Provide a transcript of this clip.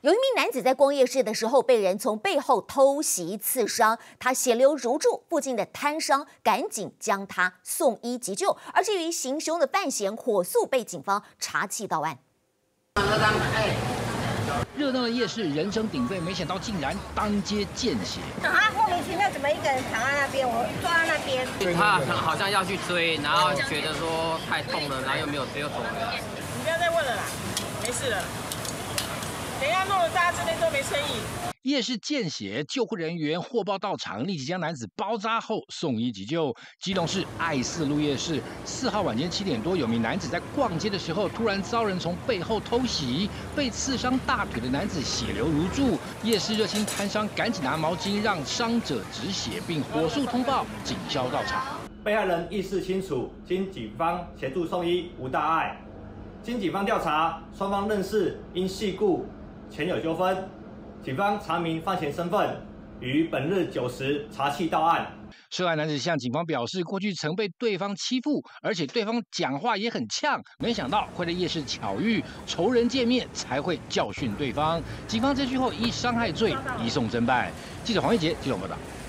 有一名男子在逛夜市的时候被人从背后偷袭刺伤，他血流如注，附近的摊商赶紧将他送医急救。而至于行凶的犯嫌，火速被警方查缉到案。 热闹的夜市人声鼎沸，没想到竟然当街见血。 莫名其妙怎么一个人躺在那边，我坐在那边。 他好像要去追，然后觉得说太痛了，然后又没有追，又走了。 你不要再问了啦，没事了。等一下弄得大家这边都没生意。 夜市见血，救护人员获报到场，立即将男子包扎后送医急救。基隆市爱四路夜市4号晚间7点多，有名男子在逛街的时候，突然遭人从背后偷袭，被刺伤大腿的男子血流如注。夜市热心摊商赶紧拿毛巾让伤者止血，并火速通报警消到场。 被害人意识清楚，经警方协助送医无大碍。经警方调查，双方认识，因系故前有纠纷。警方查明犯嫌身份，于本日9时查缉到案。 涉案男子向警方表示，过去曾被对方欺负，而且对方讲话也很呛，没想到会在夜市巧遇，仇人见面才会教训对方。警方侦讯后依伤害罪移送侦办。记者黄玉杰基隆报道。